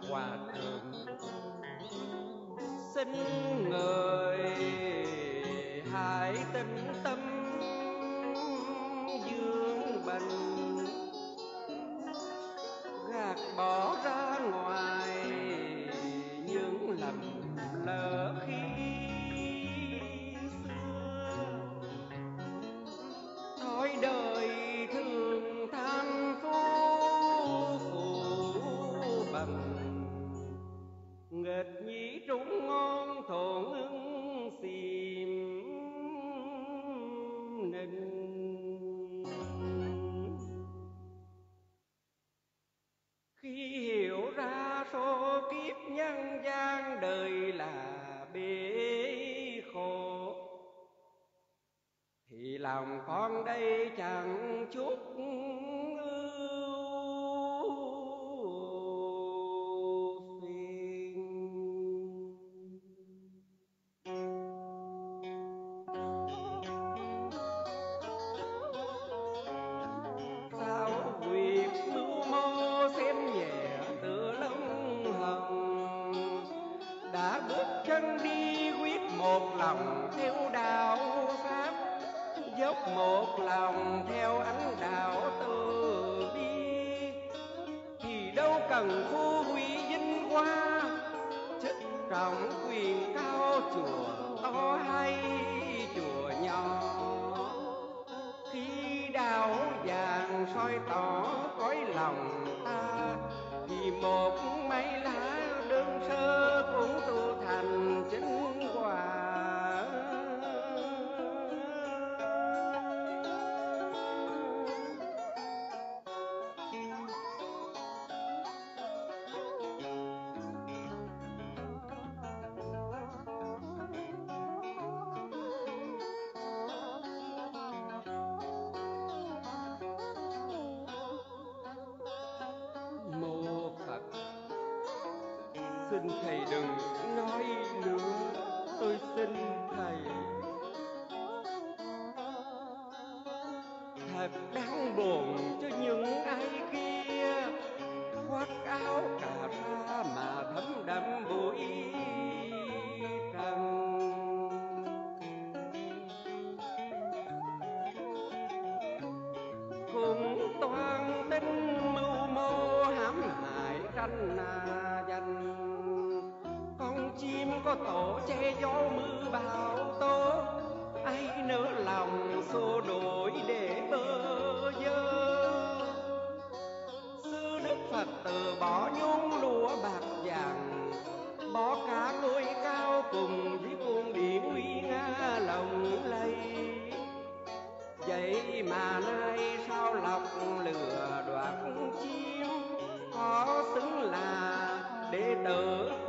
hòa thượng. Xin người hãy tĩnh tâm dương bệnh, gạt bỏ ra ngoài những lầm lỡ khi xưa. Thói đời thường tham phú phụ bằng, nghịch nhĩ trúng ngon thổn ưng xìm nịnh. Khi hiểu ra số kiếp nhân gian đời là bể khổ, thì lòng con đây chẳng chút ưu phiền. Sao quyệt mưu mô xem nhẹ tựa lông hồng, đã bước chân đi quyết một lòng theo đạo pháp, dốc một lòng theo ánh đạo từ bi, thì đâu cần phú quý vinh hoa, chức trọng quyền cao chùa to hay chùa nhỏ. Khi đạo vàng soi tỏ cõi lòng ta, thì một mấy lá đơn sơ cũng tu thành chính quả. Mô Phật, xin thầy đừng nói nữa, tôi xin thầy. Thật đáng buồn cho những ai kia khoác áo cà sa mà thấm đẫm bụi trần. Cùng toan tính mưu mô hãm hại tranh giành, con chim có tổ che gió mưa bão tố, ai nỡ lòng xô đổi để bơ vơ. Sư Đức Phật từ bỏ nhung lụa bạc vàng, bỏ cả ngôi cao cùng với cung điện nguy nga lộng lẫy. Vậy mà nay sao lọc lừa đoạt chim, họ xứng là đệ tử